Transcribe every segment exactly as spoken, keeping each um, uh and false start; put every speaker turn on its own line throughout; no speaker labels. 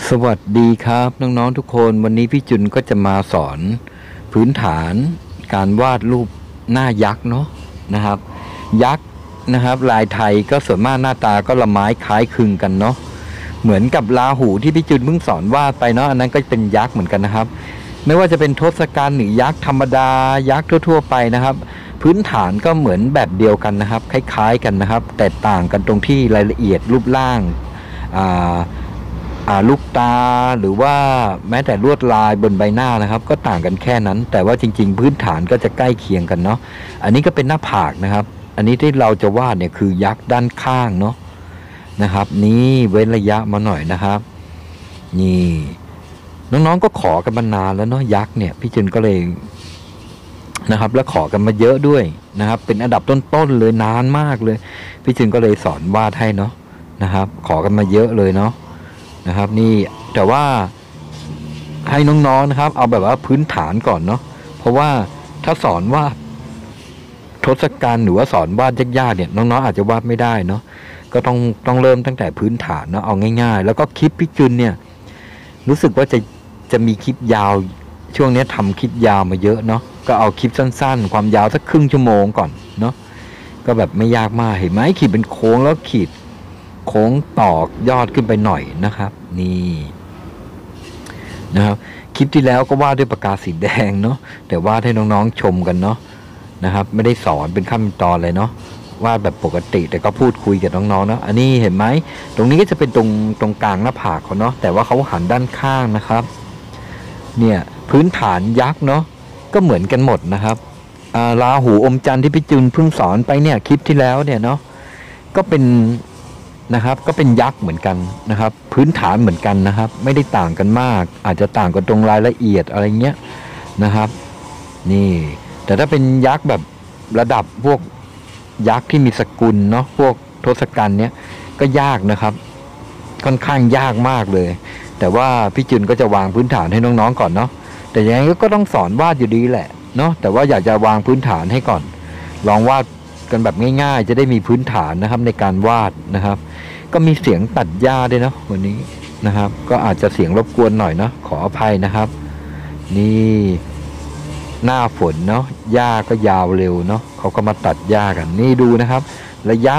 สวัสดีครับน้องๆทุกคนวันนี้พี่จุนก็จะมาสอนพื้นฐานการวาดรูปหน้ายักษ์เนาะนะครับยักษ์นะครับลายไทยก็ส่วนมากหน้าตาก็ละไม้คล้ายคลึงกันเนาะเหมือนกับราหูที่พี่จุนเพิ่งสอนวาดไปเนาะอันนั้นก็เป็นยักษ์เหมือนกันนะครับไม่ว่าจะเป็นทศกัณฐ์หรือยักษ์ธรรมดายักษ์ทั่วๆไปนะครับพื้นฐานก็เหมือนแบบเดียวกันนะครับคล้ายๆกันนะครับแต่ต่างกันตรงที่รายละเอียดรูปร่างอ่าลูกตาหรือว่าแม้แต่ลวดลายบนใบหน้านะครับก็ต่างกันแค่นั้นแต่ว่าจริงๆพื้นฐานก็จะใกล้เคียงกันเนาะอันนี้ก็เป็นหน้าผากนะครับอันนี้ที่เราจะวาดเนี่ยคือยักษ์ด้านข้างเนาะนะครับนี่เว้นระยะมาหน่อยนะครับนี่น้องๆก็ขอกันมานานแล้วเนาะยักษ์เนี่ยพี่จุนก็เลยนะครับแล้วขอกันมาเยอะด้วยนะครับเป็นอันดับต้นๆเลยนานมากเลยพี่จุนก็เลยสอนวาดให้เนาะนะครับขอกันมาเยอะเลยเนาะนะครับนี่แต่ว่าให้น้องๆนะครับเอาแบบว่าพื้นฐานก่อนเนาะเพราะว่าถ้าสอนว่าทศกัณฐ์หรือว่าสอนวาดยากๆเนี่ยน้องๆอาจจะวาดไม่ได้เนาะก็ต้องต้องเริ่มตั้งแต่พื้นฐานเนาะเอาง่ายๆแล้วก็คลิปพี่จุนเนี่ยรู้สึกว่าจะจะมีคลิปยาวช่วงนี้ทำคลิปยาวมาเยอะเนาะก็เอาคลิปสั้นๆความยาวสักครึ่งชั่วโมงก่อนเนาะก็แบบไม่ยากมากเห็นไหมขีดเป็นโค้งแล้วขีดโค้งตอกยอดขึ้นไปหน่อยนะครับนี่นะครับคลิปที่แล้วก็วาดด้วยปากกาสีแดงเนาะแต่วาดให้น้องๆชมกันเนาะนะครับไม่ได้สอนเป็นขั้นตอนเลยเนาะวาดแบบปกติแต่ก็พูดคุยกับน้องๆเนาะอันนี้เห็นไหมตรงนี้ก็จะเป็นตรงตรงกลางหน้าผากเขาเนาะแต่ว่าเขาหันด้านข้างนะครับเนี่ยพื้นฐานยักษ์เนาะก็เหมือนกันหมดนะครับราหูอมจันทร์ที่พี่จุนเพิ่งสอนไปเนี่ยคลิปที่แล้วเนี่ยเนาะก็เป็นนะครับก็เป็นยักษ์เหมือนกันนะครับพื้นฐานเหมือนกันนะครับไม่ได้ต่างกันมากอาจจะต่างกันตรงรายละเอียดอะไรเงี้ยนะครับนี่แต่ถ้าเป็นยักษ์แบบระดับพวกยักษ์ที่มีสกุลเนาะพวกทศกัณฐ์เนี้ยก็ยากนะครับค่อนข้างยากมากเลยแต่ว่าพี่จุนก็จะวางพื้นฐานให้น้องๆก่อนเนาะแต่ยังไงก็ต้องสอนวาดอยู่ดีแหละเนาะแต่ว่าอยากจะวางพื้นฐานให้ก่อนลองวาดกันแบบง่ายๆจะได้มีพื้นฐานนะครับในการวาดนะครับก็มีเสียงตัดหญ้าด้วยเนาะวันนี้นะครับก็อาจจะเสียงรบกวนหน่อยเนาะขออภัยนะครับนี่หน้าฝนเนาะหญ้าก็ยาวเร็วเนาะเขาก็มาตัดหญ้ากันนี่ดูนะครับระยะ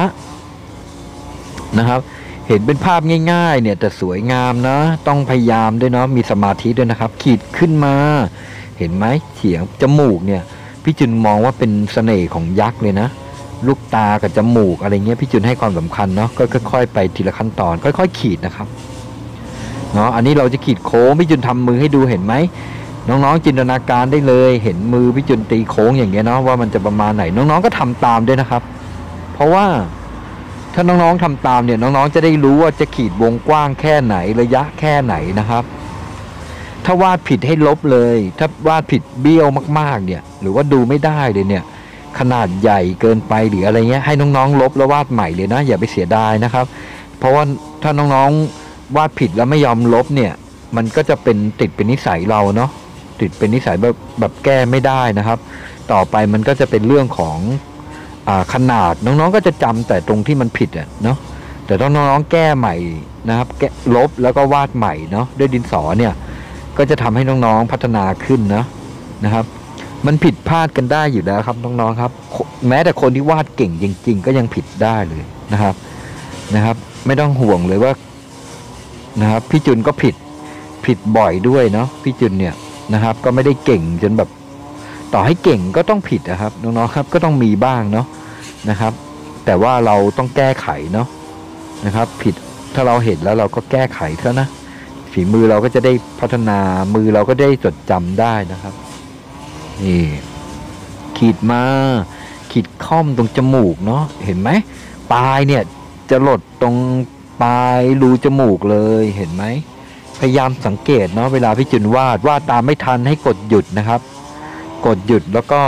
นะครับเห็นเป็นภาพง่ายๆเนี่ยแต่สวยงามนะต้องพยายามด้วยเนาะมีสมาธิด้วยนะครับขีดขึ้นมาเห็นไหมเฉียงจมูกเนี่ยพี่จุนมองว่าเป็นเสน่ห์ของยักษ์เลยนะลูกตากับจมูกอะไรเงี้ยพี่จุนให้ความสำคัญเนาะก็ค่อยๆไปทีละขั้นตอนค่อยๆขีดนะครับเนาะอันนี้เราจะขีดโค้งพี่จุนทำมือให้ดูเห็นไหมน้องๆจินตนาการได้เลยเห็นมือพี่จุนตีโค้งอย่างเงี้ยเนาะว่ามันจะประมาณไหนน้องๆก็ทำตามด้วยนะครับเพราะว่าถ้าน้องๆทำตามเนี่ยน้องๆจะได้รู้ว่าจะขีดวงกว้างแค่ไหนระยะแค่ไหนนะครับถ้าวาดผิดให้ลบเลยถ้าวาดผิดเบี้ยวมากๆเนี่ยหรือว่าดูไม่ได้เลยเนี่ยขนาดใหญ่เกินไปหรืออะไรเงี้ยให้น้องๆลบแล้ววาดใหม่เลยนะอย่าไปเสียดายนะครับเพราะว่าถ้าน้องๆวาดผิดแล้วไม่ยอมลบเนี่ยมันก็จะเป็นติดเป็นนิสัยเราเนาะติดเป็นนิสัยแบบแบบแก้ไม่ได้นะครับต่อไปมันก็จะเป็นเรื่องของอ่าขนาดน้องๆก็จะจำแต่ตรงที่มันผิดอ่ะเนาะแต่ต้องน้องๆแก้ใหม่นะครับแก้ลบแล้วก็วาดใหม่เนาะด้วยดินสอเนี่ยก็จะทำให้น้องๆพัฒนาขึ้นนะนะครับมันผิดพลาดกันได้อยู่แล้วครับน้องๆครับแม้แต่คนที่วาดเก่งจริงๆก็ยังผิดได้เลยนะครับนะครับไม่ต้องห่วงเลยว่านะครับพี่จุนก็ผิดผิดบ่อยด้วยเนาะพี่จุนเนี่ยนะครับก็ไม่ได้เก่งจนแบบต่อให้เก่งก็ต้องผิดนะครับน้องๆครับก็ต้องมีบ้างเนาะนะครับแต่ว่าเราต้องแก้ไขเนาะนะครับผิดถ้าเราเห็นแล้วเราก็แก้ไขซะนะฝีมือเราก็จะได้พัฒนามือเราก็ได้จดจำได้นะครับนี่ขีดมาขีดค่อมตรงจมูกเนาะเห็นไหมปลายเนี่ยจะหลดตรงปลายรูจมูกเลยเห็นไหมพยายามสังเกตเนาะเวลาพี่จุนวาดวาดตามไม่ทันให้กดหยุดนะครับกดหยุดแล้วก็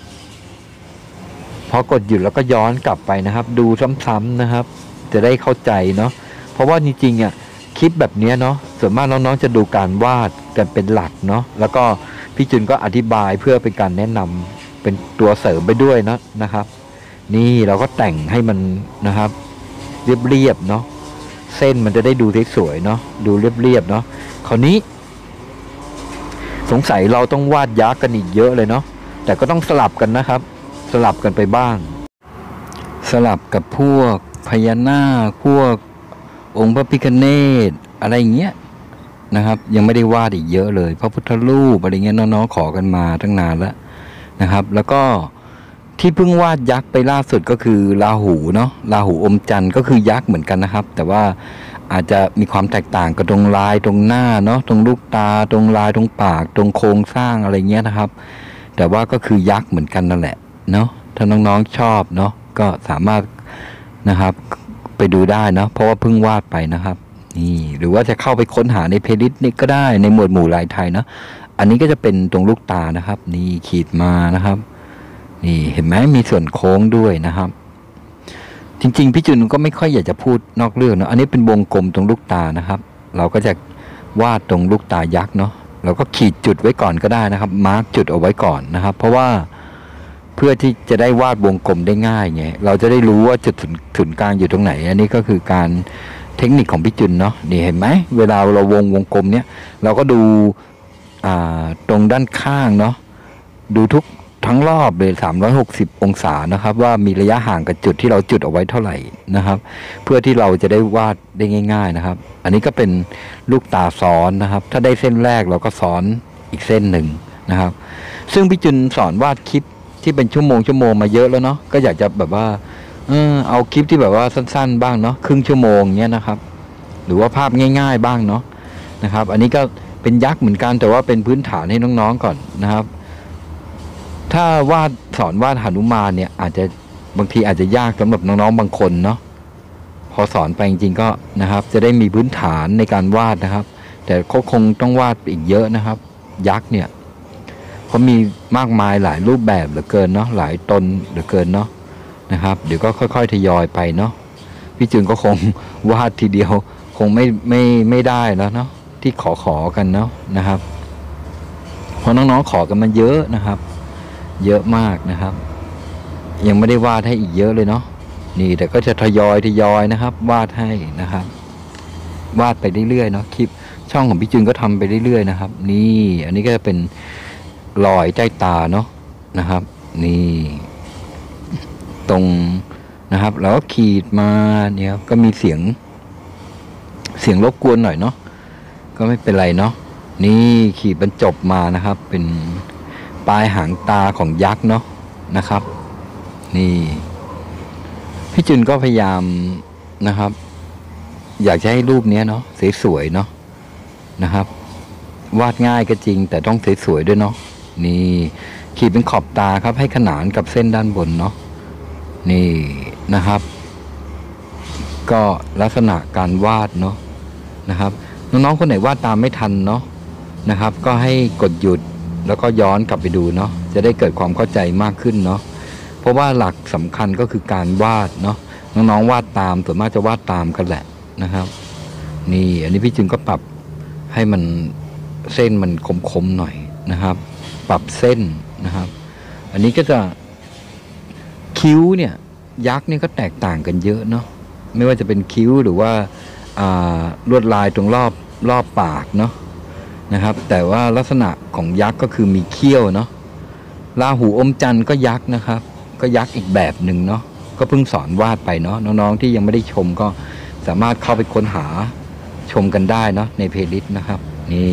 พอกดหยุดแล้วก็ย้อนกลับไปนะครับดูซ้ำๆนะครับจะได้เข้าใจเนาะเพราะว่าจริงๆอ่ะคลิปแบบนี้เนาะส่วนมากน้องๆจะดูการวาดกันเป็นหลักเนาะแล้วก็พี่จุนก็อธิบายเพื่อเป็นการแนะนำเป็นตัวเสริมไปด้วยนะนะครับนี่เราก็แต่งให้มันนะครับเรียบๆเนาะเส้นมันจะได้ดูสวยๆเนาะดูเรียบๆเนาะคราวนี้สงสัยเราต้องวาดยักษ์กันอีกเยอะเลยเนาะแต่ก็ต้องสลับกันนะครับ สลับกันไปบ้างสลับกับพวกพญานาคพวกองค์พระพิฆเนศอะไรเงี้ยนะครับยังไม่ได้วาดอีกเยอะเลยพระพุทธรูปอะไรเงี้ยน้องๆขอกันมาตั้งนานแล้วนะครับแล้วก็ที่เพิ่งวาดยักษ์ไปล่าสุดก็คือราหูเนาะราหูอมจันทร์ก็คือยักษ์เหมือนกันนะครับแต่ว่าอาจจะมีความแตกต่างกับตรงลายตรงหน้าเนาะตรงลูกตาตรงลายตรงปากตรงโครงสร้างอะไรเงี้ยนะครับแต่ว่าก็คือยักษ์เหมือนกันนั่นแหละเนาะถ้าน้องๆชอบเนาะก็สามารถนะครับไปดูได้เนาะเพราะว่าเพิ่งวาดไปนะครับนี่หรือว่าจะเข้าไปค้นหาในเพลย์ลิสต์นี่ก็ได้ในหมวดหมู่ลายไทยเนาะอันนี้ก็จะเป็นตรงลูกตานะครับนี่ขีดมานะครับนี่เห็นไหมมีส่วนโค้งด้วยนะครับจริงๆพี่จุนก็ไม่ค่อยอยากจะพูดนอกเรื่องเนาะอันนี้เป็นวงกลมตรงลูกตานะครับเราก็จะวาดตรงลูกตายักษ์เนาะเราก็ขีดจุดไว้ก่อนก็ได้นะครับมาร์กจุดเอาไว้ก่อนนะครับเพราะว่าเพื่อที่จะได้วาดวงกลมได้ง่ายไงเราจะได้รู้ว่าจุดศูนย์กลางอยู่ตรงไหนอันนี้ก็คือการเทคนิคของพี่จุนเนาะนี่เห็นไหมเวลาเราวงวงกลมเนี้ยเราก็ดูอ่าตรงด้านข้างเนาะดูทุกทั้งรอบเลยสามร้อยหกสิบองศานะครับว่ามีระยะห่างกับจุดที่เราจุดเอาไว้เท่าไหร่นะครับเพื่อที่เราจะได้วาดได้ง่ายๆนะครับอันนี้ก็เป็นลูกตาซ้อนนะครับถ้าได้เส้นแรกเราก็ซ้อนอีกเส้นหนึ่งนะครับซึ่งพี่จุนสอนวาดคลิปที่เป็นชั่วโมงชั่วโมงมาเยอะแล้วเนาะก็อยากจะแบบว่าเออเอาคลิปที่แบบว่าสั้นๆบ้างเนาะครึ่งชั่วโมงเนี้ยนะครับหรือว่าภาพง่ายๆบ้างเนาะนะครับอันนี้ก็เป็นยักษ์เหมือนกันแต่ว่าเป็นพื้นฐานให้น้องๆก่อนนะครับถ้าวาดสอนวาดหนุมานเนี่ยอาจจะบางทีอาจจะยากสำหรับน้องๆบางคนเนาะพอสอนไปจริงๆก็นะครับจะได้มีพื้นฐานในการวาดนะครับแต่เขาคงต้องวาดอีกเยอะนะครับยักษ์เนี่ยเพราะมีมากมายหลายรูปแบบเหลือเกินเนาะหลายตนเหลือเกินเนาะนะครับเดี๋ยวก็ค่อยๆทยอยไปเนาะพี่จุนก็คงวาดทีเดียวคงไม่ไม่ไม่ได้แล้วเนาะที่ขอขอกันเนาะนะครับเพราะน้องๆขอกันมาเยอะนะครับเยอะมากนะครับยังไม่ได้วาดให้อีกเยอะเลยเนาะนี่แต่ก็จะทยอยทยอยนะครับวาดให้นะครับวาดไปเรื่อยๆเนาะคลิปช่องของพี่จุนก็ทำไปเรื่อยๆนะครับนี่อันนี้ก็จะเป็นรอยใต้ตาเนาะนะครับนี่ตรงนะครับแล้วก็ขีดมาเนี่ยก็มีเสียงเสียงรบกวนหน่อยเนาะก็ไม่เป็นไรเนาะนี่ขีดบรรจบมานะครับเป็นปลายหางตาของยักษ์เนาะนะครับนี่พี่จุนก็พยายามนะครับอยากจะให้รูปนี้เนาะสวยๆเนาะนะครับวาดง่ายก็จริงแต่ต้องสวยๆด้วยเนาะนี่ขีดเป็นขอบตาครับให้ขนานกับเส้นด้านบนเนาะนี่นะครับก็ลักษณะการวาดเนาะนะครับน้องๆคนไหนวาดตามไม่ทันเนาะนะครับก็ให้กดหยุดแล้วก็ย้อนกลับไปดูเนาะจะได้เกิดความเข้าใจมากขึ้นเนาะเพราะว่าหลักสำคัญก็คือการวาดเนาะน้องๆวาดตามส่วนมากจะวาดตามกันแหละนะครับนี่อันนี้พี่จึงก็ปรับให้มันเส้นมันคมๆหน่อยนะครับปรับเส้นนะครับอันนี้ก็จะคิ้วเนี่ยยักษ์นี่ก็แตกต่างกันเยอะเนาะไม่ว่าจะเป็นคิ้วหรือว่าลวดลายตรงรอบรอบปากเนาะนะครับแต่ว่าลักษณะของยักษ์ก็คือมีเขี้ยวเนาะราหูอมจันทร์ก็ยักษ์นะครับก็ยักษ์อีกแบบหนึ่งเนาะก็เพิ่งสอนวาดไปเนาะน้องๆที่ยังไม่ได้ชมก็สามารถเข้าไปค้นหาชมกันได้เนาะในเพลย์ลิสต์นะครับนี่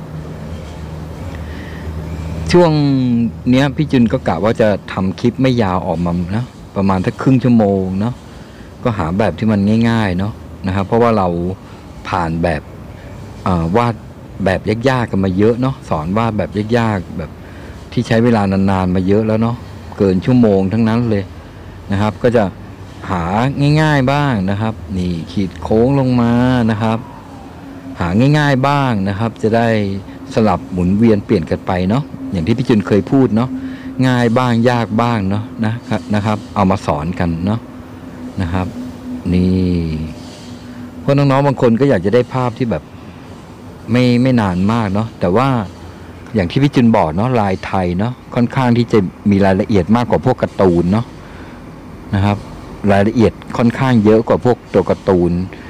ช่วงเนี้ยพี่จุนก็กะว่าจะทำคลิปไม่ยาวออกมานะประมาณสักครึ่งชั่วโมงเนาะก็หาแบบที่มันง่ายๆเนาะนะครับเพราะว่าเราผ่านแบบวาดแบบยากๆกันมาเยอะเนาะสอนวาดแบบยากๆแบบที่ใช้เวลานานๆมาเยอะแล้วเนาะเกินชั่วโมงทั้งนั้นเลยนะครับก็จะหาง่ายๆบ้างนะครับนี่ขีดโค้งลงมานะครับหาง่ายๆบ้างนะครับจะได้สลับหมุนเวียนเปลี่ยนกันไปเนาะอย่างที่พี่จุนเคยพูดเนาะง่ายบ้างยากบ้างเนาะนะครับนะครับเอามาสอนกันเนาะนะครับนี่เพราะน้องๆบางคนก็อยากจะได้ภาพที่แบบไม่ไม่นานมากเนาะแต่ว่าอย่างที่พี่จุนบอกเนาะลายไทยเนาะค่อนข้างที่จะมีรายละเอียดมากกว่าพวกการ์ตูนเนาะนะครับรายละเอียดค่อนข้างเยอะกว่าพวกตัวการ์ตูน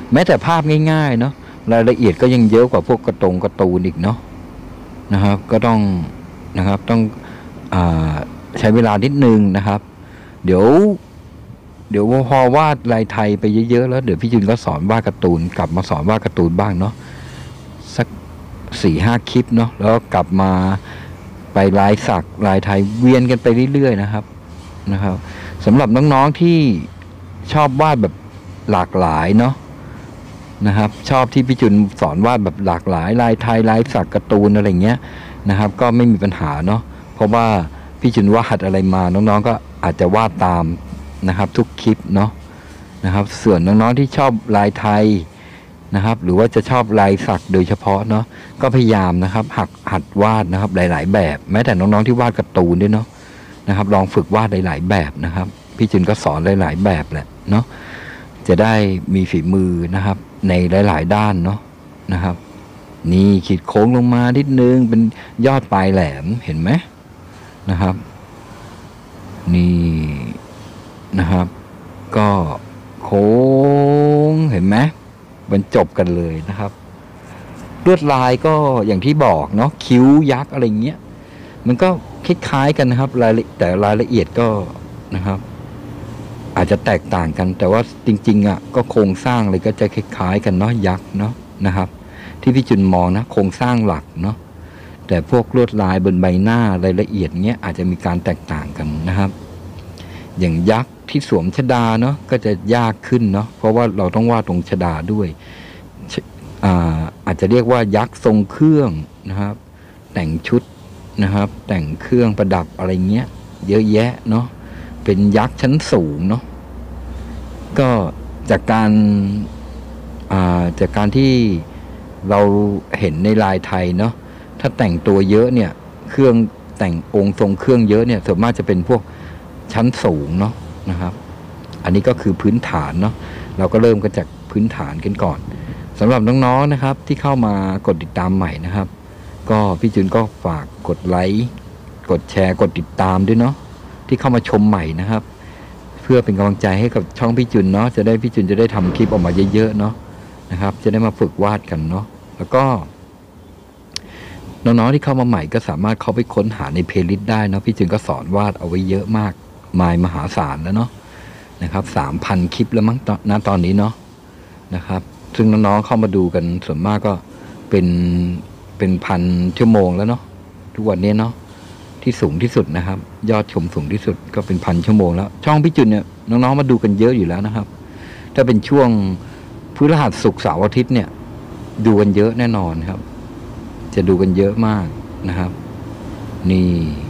แม้แต่ภาพง่ายๆเนาะรายละเอียดก็ยังเยอะกว่าพวกกระตงการ์ตูนอีกเนาะนะครับ ก็ต้องนะครับต้องอ่าใช้เวลานิดนึงนะครับ เดี๋ยว เดี๋ยวพอวาดลายไทยไปเยอะๆแล้วเดี๋ยวพี่จุนก็สอนวาดการ์ตูนกลับมาสอนวาดการ์ตูนบ้างเนาะสักสี่ห้าคลิปเนาะแล้วกลับมาไปลายสักลายไทยเวียนกันไปเรื่อยๆนะครับนะครับสำหรับน้องๆที่ชอบวาดแบบหลากหลายเนาะนะครับชอบที่พี่จุนสอนวาดแบบหลากหลายลายไทยลายสักการ์ตูนอะไรเงี้ยนะครับก็ไม่มีปัญหาเนาะเพราะว่าพี่จุนวาดอะไรมาน้องๆก็อาจจะวาดตามนะครับทุกคลิปเนาะนะครับส่วนน้องๆที่ชอบลายไทยนะครับหรือว่าจะชอบลายสักโดยเฉพาะเนาะก็พยายามนะครับหักหัดวาดนะครับหลายๆแบบแม้แต่น้องๆที่วาดการ์ตูนด้วยเนาะนะครับลองฝึกวาดหลายๆแบบนะครับพี่จุนก็สอนหลายๆแบบแหละเนาะจะได้มีฝีมือนะครับในหลายๆด้านเนาะนะครับนี่ขีดโค้งลงมานิดนึงเป็นยอดปลายแหลมเห็นไหมนะครับนี่นะครับก็โค้งเห็นไหมบรรจบกันเลยนะครับลวดลายก็อย่างที่บอกเนาะคิ้วยักษ์อะไรเงี้ยมันก็คล้ายๆกันนะครับรายแต่รายละเอียดก็นะครับอาจจะแตกต่างกันแต่ว่าจริงๆอ่ะก็โครงสร้างเลยก็จะคล้ายๆกันเนาะยักษ์เนาะนะครับที่พี่จุนมองนะโครงสร้างหลักเนาะแต่พวกลวดลายบนใบหน้ารายละเอียดเงี้ยอาจจะมีการแตกต่างกันนะครับอย่างยักษ์ที่สวมชดาเนาะก็จะยากขึ้นเนาะเพราะว่าเราต้องวาดตรงชดาด้วยอ่าอาจจะเรียกว่ายักษ์ทรงเครื่องนะครับแต่งชุดนะครับแต่งเครื่องประดับอะไรเงี้ยเยอะแยะเนาะเป็นยักษ์ชั้นสูงเนาะก็จากการอ่าจากการที่เราเห็นในลายไทยเนาะถ้าแต่งตัวเยอะเนี่ยเครื่องแต่งองค์ทรงเครื่องเยอะเนี่ยส่วนมากจะเป็นพวกชั้นสูงเนาะนะครับอันนี้ก็คือพื้นฐานเนาะเราก็เริ่มกันจากพื้นฐานกันก่อนสำหรับน้องๆนะครับที่เข้ามากดติดตามใหม่นะครับก็พี่จุนก็ฝากกดไลค์กดแชร์กดติดตามด้วยเนาะที่เข้ามาชมใหม่นะครับเพื่อเป็นกำลังใจให้กับช่องพี่จุนเนาะจะได้พี่จุนจะได้ทำคลิปออกมาเยอะๆเนาะนะครับจะได้มาฝึกวาดกันเนาะแล้วก็น้องๆที่เข้ามาใหม่ก็สามารถเข้าไปค้นหาในเพลย์ลิสต์ได้นะพี่จุนก็สอนวาดเอาไว้เยอะมากมายมหาศาลแล้วเนาะนะครับสามพันคลิปแล้วมั้งณตอนนี้เนาะนะครับซึ่งน้องๆเข้ามาดูกันส่วนมากก็เป็นเป็นพันชั่วโมงแล้วเนาะทุกวันนี้เนาะที่สูงที่สุดนะครับยอดชมสูงที่สุดก็เป็นพันชั่วโมงแล้วช่องพี่จุนเนี่ยน้องๆมาดูกันเยอะอยู่แล้วนะครับถ้าเป็นช่วงพฤหัสศุกร์เสาร์อาทิตย์เนี่ยดูกันเยอะแน่นอนครับจะดูกันเยอะมากนะครับนี่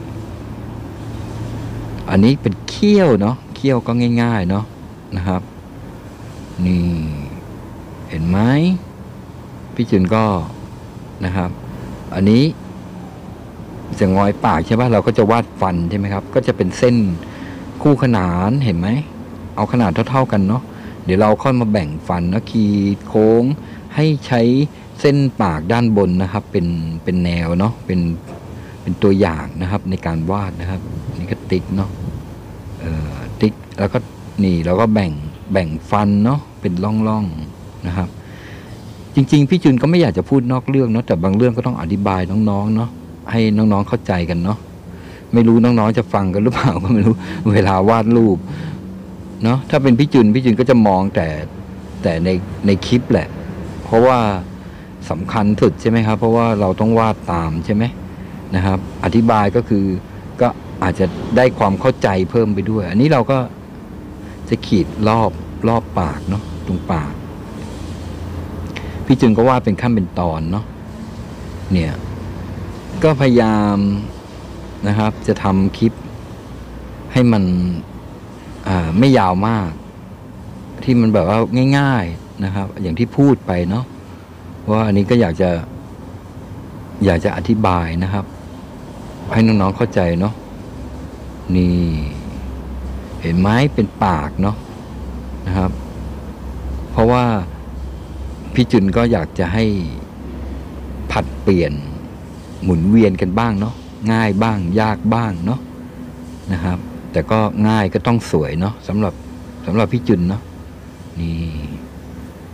อันนี้เป็นเขี้ยวเนาะเขี้ยวก็ง่ายๆเนาะนะครับนี่เห็นไหมพี่จุนก็นะครับอันนี้จะงอยปากใช่ป่ะเราก็จะวาดฟันใช่ไหมครับก็จะเป็นเส้นคู่ขนานเห็นไหมเอาขนาดเท่าๆกันเนาะเดี๋ยวเราค่อยมาแบ่งฟันนะขีดโค้งให้ใช้เส้นปากด้านบนนะครับเป็นเป็นแนวเนาะเป็นเป็นตัวอย่างนะครับในการวาดนะครับนี่ก็ติ๊กเนาะเอ่อติ๊กแล้วก็นี่เราก็แบ่งแบ่งฟันเนาะเป็นร่องๆนะครับจริงๆพี่จุนก็ไม่อยากจะพูดนอกเรื่องเนาะแต่บางเรื่องก็ต้องอธิบายน้องๆเนาะให้น้องๆเข้าใจกันเนาะไม่รู้น้องๆจะฟังกันหรือเปล่าก็ไม่รู้เวลาวาดรูปเนาะถ้าเป็นพี่จุนพี่จุนก็จะมองแต่แต่ในในคลิปแหละเพราะว่าสำคัญสุดใช่ไหมครับเพราะว่าเราต้องวาดตามใช่ไหมนะครับอธิบายก็คือก็อาจจะได้ความเข้าใจเพิ่มไปด้วยอันนี้เราก็จะขีดรอบรอบปากเนาะตรงปากพี่จุนก็วาดเป็นขั้นเป็นตอนเนาะเนี่ยก็พยายามนะครับจะทำคลิปให้มันอ่าไม่ยาวมากที่มันแบบว่าง่ายๆนะครับอย่างที่พูดไปเนาะว่าอันนี้ก็อยากจะอยากจะอธิบายนะครับให้น้องๆเข้าใจเนาะนี่เห็นไหมเป็นปากเนาะนะครับเพราะว่าพี่จุนก็อยากจะให้ผัดเปลี่ยนหมุนเวียนกันบ้างเนาะง่ายบ้างยากบ้างเนาะนะครับแต่ก็ง่ายก็ต้องสวยเนาะสำหรับสำหรับพี่จุนเนาะนี่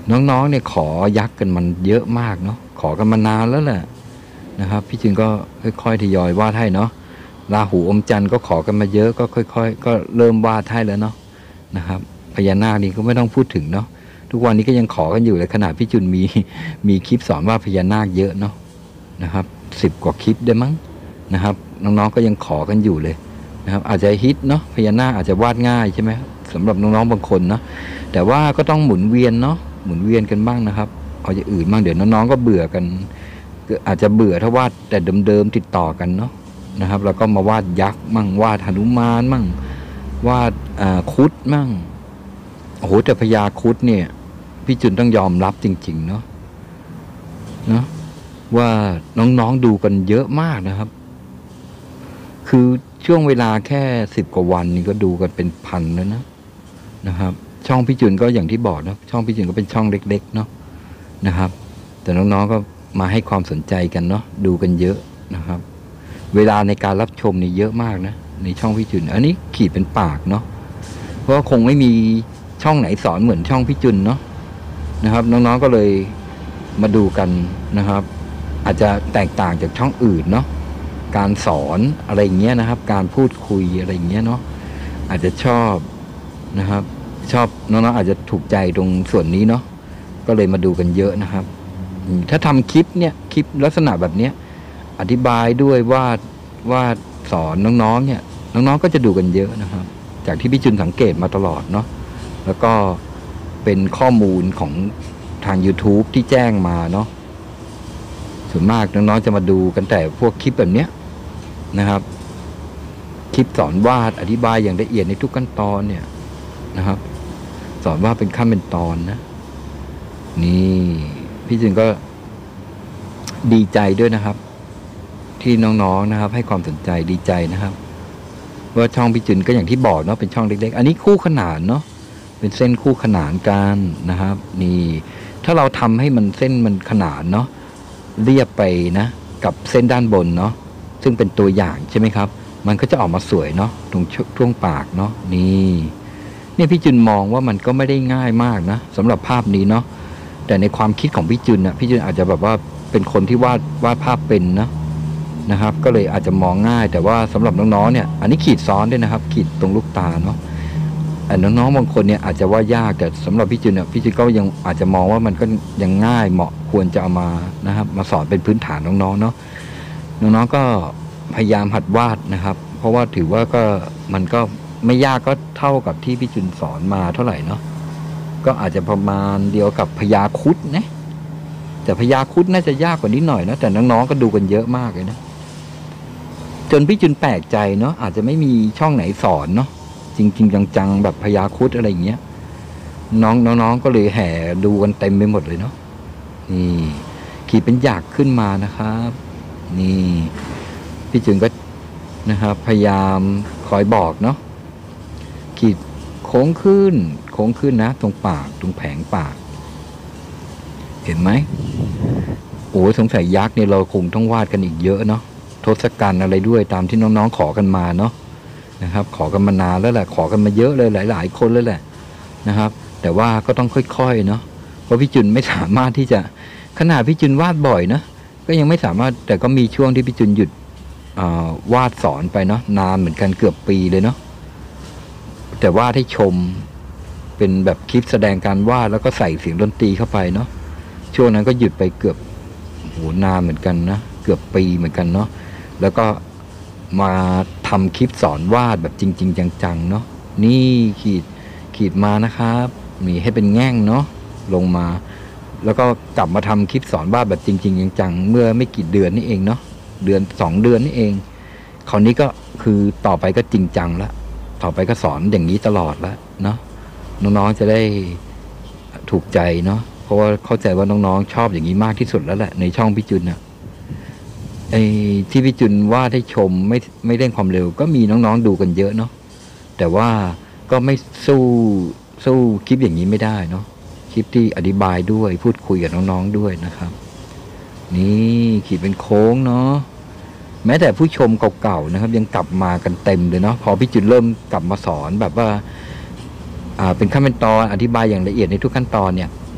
น้องๆเนี่ยขอยักษ์กันมันเยอะมากเนาะขอกันมานานแล้วแหละนะครับพี่จึงก็ค่อยๆทยอยวาดให้เนาะราหูอมจันทร์ก็ขอกันมาเยอะก็ค่อยๆก็เริ่มวาดให้แล้วเนาะนะครับพญานาคนี่ก็ไม่ต้องพูดถึงเนาะทุกวันนี้ก็ยังขอกันอยู่เลยขนาดพี่จุนมีมีคลิปสอนว่าพญานาคเยอะเนาะนะครับสิบกว่าคลิปได้มั้งนะครับน้องๆก็ยังขอกันอยู่เลยนะครับอาจจะฮิตเนาะพญานาคอาจจะวาดง่ายใช่ไหมสำหรับน้องๆบางคนเนาะแต่ว่าก็ต้องหมุนเวียนเนาะหมุนเวียนกันบ้างนะครับเอาอย่างอื่นบ้างเดี๋ยวน้องๆก็เบื่อกันอาจจะเบื่อถ้าวาดแต่เดิมๆติดต่อกันเนาะนะครับแล้วก็มาวาดยักษ์มั่งวาดหนุมานมั่งวาดคุดมั่งโอ้โหแต่พญาคุดเนี่ยพี่จุนต้องยอมรับจริงๆเนาะเนาะว่าน้องๆดูกันเยอะมากนะครับคือช่วงเวลาแค่สิบกว่าวันนี่ก็ดูกันเป็นพันแล้วนะนะครับช่องพี่จุนก็อย่างที่บอกนะช่องพี่จุนก็เป็นช่องเล็กๆเนาะนะครับแต่น้องๆก็มาให้ความสนใจกันเนาะดูกันเยอะนะครับเวลาในการรับชมนี่เยอะมากนะในช่องพี่จุนอันนี้ขีดเป็นปากเนาะเพราะคงไม่มีช่องไหนสอนเหมือนช่องพี่จุนเนาะนะครับน้องๆก็เลยมาดูกันนะครับอาจจะแตกต่างจากช่องอื่นเนาะการสอนอะไรอย่างเงี้ยนะครับการพูดคุยอะไรอย่างเงี้ยเนาะอาจจะชอบนะครับชอบน้องๆอาจจะถูกใจตรงส่วนนี้เนาะก็เลยมาดูกันเยอะนะครับถ้าทำคลิปเนี่ยคลิปลักษณะแบบเนี้ยอธิบายด้วยวาดวาดสอนน้องๆเนี่ยน้องๆก็จะดูกันเยอะนะครับจากที่พี่จุนสังเกตมาตลอดเนาะแล้วก็เป็นข้อมูลของทาง YouTube ที่แจ้งมาเนาะส่วนมากน้องๆจะมาดูกันแต่พวกคลิปแบบเนี้ยนะครับคลิปสอนวาดอธิบายอย่างละเอียดในทุกขั้นตอนเนี่ยนะครับสอนว่าเป็นขั้นเป็นตอนนะนี่พี่จึงก็ดีใจด้วยนะครับที่น้องๆนะครับให้ความสนใจดีใจนะครับว่าช่องพี่จุนก็อย่างที่บอกเนาะเป็นช่องเล็กๆอันนี้คู่ขนานเนาะเป็นเส้นคู่ขนานกันนะครับนี่ถ้าเราทำให้มันเส้นมันขนานเนาะเรียบไปนะกับเส้นด้านบนเนาะซึ่งเป็นตัวอย่างใช่ไหมครับมันก็จะออกมาสวยเนาะตรงช่วงปากเนาะนี่เนี่ยพี่จุนมองว่ามันก็ไม่ได้ง่ายมากนะสำหรับภาพนี้เนาะแต่ในความคิดของพี่จุนนะพี่จุนอาจจะแบบว่าเป็นคนที่วาดวาดภาพเป็นนะนะครับก็เลยอาจจะมองง่ายแต่ว่าสำหรับน้องๆเนี่ยอันนี้ขีดซ้อนด้วยนะครับขีดตรงลูกตาเนาะอันน้องๆบางคนเนี่ยอาจจะว่ายากแต่สำหรับพี่จุนเนี่ยพี่จุนก็ยังอาจจะมองว่ามันก็ยังง่ายเหมาะควรจะเอามานะครับมาสอนเป็นพื้นฐานน้องๆเนาะน้องๆก็พยายามหัดวาดนะครับเพราะว่าถือว่าก็มันก็ไม่ยากก็เท่ากับที่พี่จุนสอนมาเท่าไหร่เนาะก็อาจจะประมาณเดียวกับพญาครุฑนะแต่พญาครุฑน่าจะยากกว่านิดหน่อยนะแต่น้องๆก็ดูกันเยอะมากเลยนะจนพี่จุนแปลกใจเนาะอาจจะไม่มีช่องไหนสอนเนาะจริงๆจังๆแบบพญาครุฑอะไรอย่างเงี้ยน้องน้องๆก็เลยแห่ดูกันเต็มไปหมดเลยเนาะนี่ขีดเป็นหยักขึ้นมานะครับนี่พี่จุนก็นะครับพยายามคอยบอกเนาะขีดโค้งขึ้นโค้งขึ้นนะตรงปากตรงแผงปากเห็นไหมโอ้สงสัยยักษ์เนี่ยเราคงต้องวาดกันอีกเยอะเนาะทศกัณฐ์อะไรด้วยตามที่น้องๆขอกันมาเนาะนะครับขอกันมานานแล้วแหละขอกันมาเยอะเลยหลายๆคนเลยแหละนะครับแต่ว่าก็ต้องค่อยๆเนาะเพราะพี่จุนไม่สามารถที่จะขนาดพี่จุนวาดบ่อยนะก็ยังไม่สามารถแต่ก็มีช่วงที่พี่จุนหยุดวาดสอนไปเนาะนานเหมือนกันเกือบปีเลยเนาะแต่วาดให้ชมเป็นแบบคลิปแสดงการวาดแล้วก็ใส่เสียงดนตรีเข้าไปเนาะช่วงนั้นก็หยุดไปเกือบโหนานเหมือนกันนะเกือบปีเหมือนกันเนาะแล้วก็มาทำคลิปสอนวาดแบบจริงๆจังๆเนาะนี่ขีดขีดมานะครับมีให้เป็นแง่งเนาะลงมาแล้วก็กลับมาทำคลิปสอนวาดแบบจริงๆจังๆเมื่อไม่กี่เดือนนี่เองเนาะเดือนสองเดือนนี่เองคราวนี้ก็คือต่อไปก็จริงจังละต่อไปก็สอนอย่างนี้ตลอดแล้วเนาะน้องๆจะได้ถูกใจเนาะเพราะว่าเข้าใจว่าน้องๆชอบอย่างนี้มากที่สุดแล้วแหละในช่องพี่จุนนะไอ้ที่พี่จุนวาดให้ชมไม่ไม่เร่งความเร็วก็มีน้องๆดูกันเยอะเนาะแต่ว่าก็ไม่สู้สู้คลิปอย่างนี้ไม่ได้เนาะคลิปที่อธิบายด้วยพูดคุยกับน้องๆด้วยนะครับนี่ขีดเป็นโค้งเนาะแม้แต่ผู้ชมเก่าๆนะครับยังกลับมากันเต็มเลยเนาะพอพี่จุนเริ่มกลับมาสอนแบบว่าอ่าเป็นขั้นเป็นตอนอธิบายอย่างละเอียดในทุกขั้นตอนเนี่ย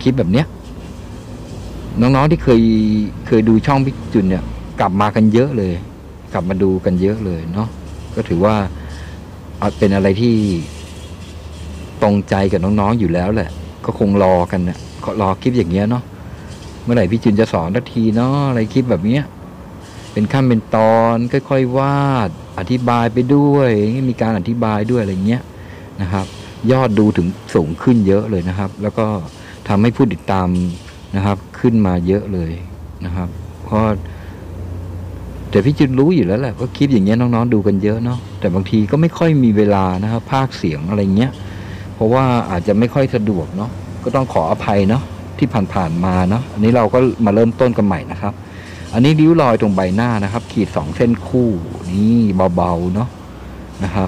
คลิปแบบเนี้ยน้องๆที่เคยเคยดูช่องพี่จุนเนี่ยกลับมากันเยอะเลยกลับมาดูกันเยอะเลยเนาะก็ถือว่าเป็นอะไรที่ตรงใจกับน้องๆอยู่แล้วแหละก็คงรอกันเนี่ยรอคลิปอย่างเงี้ยเนาะเมื่อไหร่พี่จุนจะสอนทันทีเนาะอะไรคลิปแบบเนี้ยเป็นขั้นเป็นตอนค่อยๆวาดอธิบายไปด้วยมีการอธิบายด้วยอะไรเงี้ยนะครับยอดดูถึงสูงขึ้นเยอะเลยนะครับแล้วก็ทำให้ผู้ติดตามนะครับขึ้นมาเยอะเลยนะครับเพราะแต่พี่จุนรู้อยู่แล้วแหละว่าคลิปอย่างเงี้ยน้องๆดูกันเยอะเนาะแต่บางทีก็ไม่ค่อยมีเวลานะครับพากย์เสียงอะไรเงี้ยเพราะว่าอาจจะไม่ค่อยสะดวกเนาะก็ต้องขออภัยเนาะที่ผ่านๆมาเนาะอันนี้เราก็มาเริ่มต้นกันใหม่นะครับอันนี้ริ้วรอยตรงใบหน้านะครับขีดสองเส้นคู่นี่เบาๆเนาะนะครับ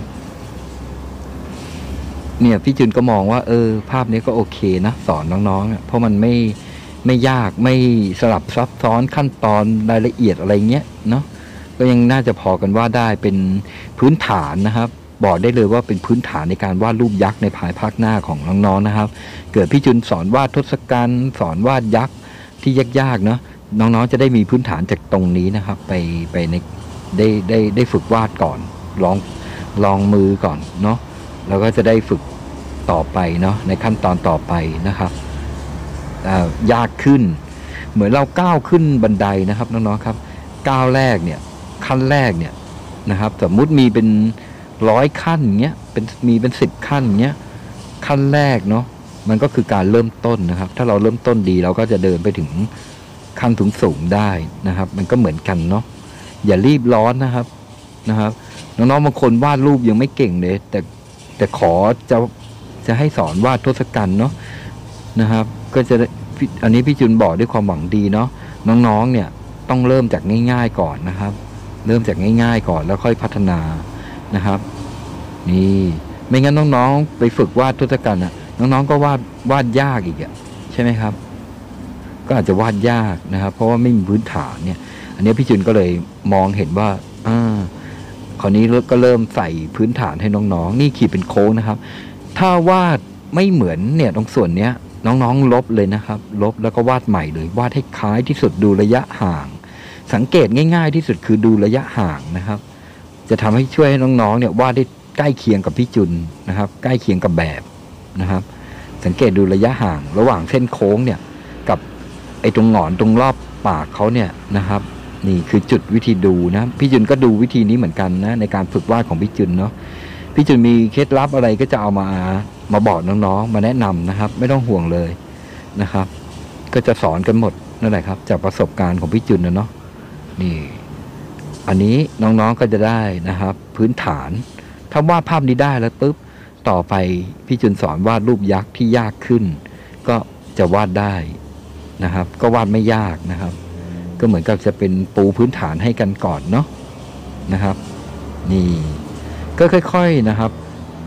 เนี่ยพี่จุนก็มองว่าเออภาพนี้ก็โอเคนะสอนน้องๆเพราะมันไม่ไม่ยากไม่สลับซับซ้อนขั้นตอนรายละเอียดอะไรเงี้ยเนาะก็ยังน่าจะพอกันว่าได้เป็นพื้นฐานนะครับบอกได้เลยว่าเป็นพื้นฐานในการวาดรูปยักษ์ในภายภาคหน้าของน้องๆนะครับเกิดพี่จุนสอนวาดทศกัณฐ์สอนวาดยักษ์ที่ยากๆเนาะน้องๆจะได้มีพื้นฐานจากตรงนี้นะครับไปไปในได้ได้ได้ฝึกวาดก่อนลองลองมือก่อนเนาะแล้วก็จะได้ฝึกต่อไปเนาะในขั้นตอนต่อไปนะครับยากขึ้นเหมือนเราก้าวขึ้นบันไดนะครับน้องๆครับก้าวแรกเนี่ยขั้นแรกเนี่ยนะครับสมมุติมีเป็นร้อยขั้นเงี้ยเป็นมีเป็นสิบขั้นเงี้ยขั้นแรกเนาะมันก็คือการเริ่มต้นนะครับถ้าเราเริ่มต้นดีเราก็จะเดินไปถึงขั้นสูงสูงได้นะครับมันก็เหมือนกันเนาะอย่ารีบร้อนนะครับนะครับน้องๆบางคนวาดรูปยังไม่เก่งเลยแต่แต่ขอจะจะให้สอนวาดทศกัณฐ์เนาะนะครับก็จะอันนี้พี่จุนบอกด้วยความหวังดีเนาะน้องๆเนี่ยต้องเริ่มจากง่ายๆก่อนนะครับเริ่มจากง่ายๆก่อนแล้วค่อยพัฒนานะครับนี่ไม่งั้นน้องๆไปฝึกวาดทศกัณฐ์อ่ะน้องๆก็วาดวาดยากอีกอ่ะใช่ไหมครับก็อาจจะวาดยากนะครับเพราะว่าไม่มีพื้นฐานเนี่ยอันนี้พี่จุนก็เลยมองเห็นว่าอ่าคราวนี้ก็เริ่มใส่พื้นฐานให้น้องๆนี่ขีดเป็นโค้งนะครับถ้าวาดไม่เหมือนเนี่ยตรงส่วนเนี้ยน้องๆลบเลยนะครับลบแล้วก็วาดใหม่เลยวาดให้คล้ายที่สุดดูระยะห่างสังเกตง่ายๆที่สุดคือดูระยะห่างนะครับจะทำให้ช่วยให้น้องๆเนี่ยวาดได้ใกล้เคียงกับพี่จุนนะครับใกล้เคียงกับแบบนะครับสังเกตดูระยะห่างระหว่างเส้นโค้งเนี่ยกับไอ้ตรงหงอนตรงรอบปากเขาเนี่ยนะครับนี่คือจุดวิธีดูนะพี่จุนก็ดูวิธีนี้เหมือนกันนะในการฝึกวาดของพี่จุนเนาะพี่จุนมีเคล็ดลับอะไรก็จะเอามามาบอกน้องๆมาแนะนำนะครับไม่ต้องห่วงเลยนะครับก็จะสอนกันหมดนั่นแหละครับจากประสบการณ์ของพี่จุนนะเนาะนี่อันนี้น้องๆก็จะได้นะครับพื้นฐานถ้าวาดภาพนี้ได้แล้วปุ๊บต่อไปพี่จุนสอนวาดรูปยักษ์ที่ยากขึ้นก็จะวาดได้นะครับก็วาดไม่ยากนะครับก็เหมือนกับจะเป็นปูพื้นฐานให้กันก่อนเนาะนะครับนี่ก็ค่อยๆนะครับ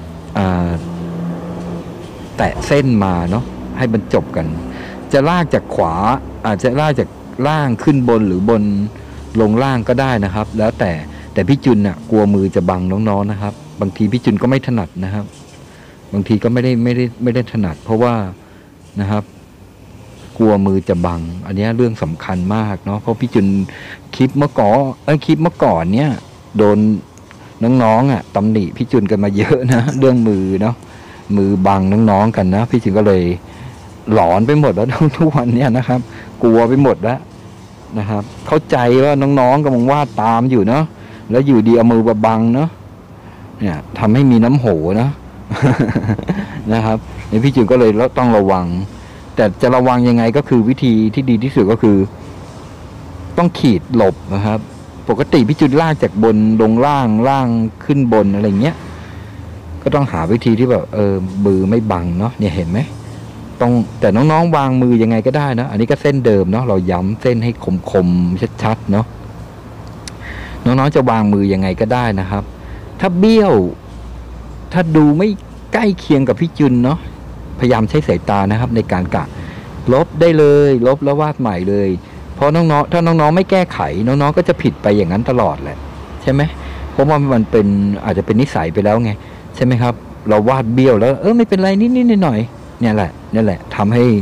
แตะเส้นมาเนาะให้บรรจบกันจะลากจากขวาอาจจะลากจากล่างขึ้นบนหรือบนลงล่างก็ได้นะครับแล้วแต่แต่พี่จุนน่ะกลัวมือจะบังน้องๆนะครับบางทีพี่จุนก็ไม่ถนัดนะครับบางทีก็ไม่ได้ไม่ได้ไม่ได้ถนัดเพราะว่านะครับกลัวมือจะบังอันนี้เรื่องสำคัญมากเนาะเพราะพี่จุนคลิปเมื่อก่อนเอ้ยคลิปเมื่อก่อนเนี้ยโดนน้องๆอ่ะตำหนิพี่จุนกันมาเยอะนะเรื่องมือเนาะมือบังน้องๆกันนะพี่จุนก็เลยหลอนไปหมดแล้วทุกวันเนี้ยนะครับกลัวไปหมดแล้วนะครับเข้าใจว่าน้องๆกำลังวาดตามอยู่เนาะแล้วอยู่ดีเอามือมาบังเนาะเนี่ยทำให้มีน้ำโหนะนะครับในพี่จุนก็เลยต้องระวังแต่จะระวังยังไงก็คือวิธีที่ดีที่สุดก็คือต้องขีดหลบนะครับปกติพี่จุนลากจากบนลงล่างล่างขึ้นบนอะไรเงี้ยก็ต้องหาวิธีที่แบบเออมือไม่บังเนาะเนี่ยเห็นไหมต้องแต่น้องๆวางมือยังไงก็ได้นะอันนี้ก็เส้นเดิมเนาะเราย้ำเส้นให้คมๆชัดๆเนาะน้องๆจะวางมือยังไงก็ได้นะครับถ้าเบี้ยวถ้าดูไม่ใกล้เคียงกับพี่จุนเนาะพยายามใช้สายตานะครับในการกะลบได้เลยลบแล้ววาดใหม่เลยเพราะน้องๆถ้าน้องๆไม่แก้ไขน้องๆก็จะผิดไปอย่างนั้นตลอดแหละใช่ไหมเพราะว่ามันเป็นอาจจะเป็นนิสัยไปแล้วไงใช่ไหมครับเราวาดเบี้ยวแล้วเออไม่เป็นไรนิดๆหน่อยๆเนี่ยแหละนี่แหละทำให้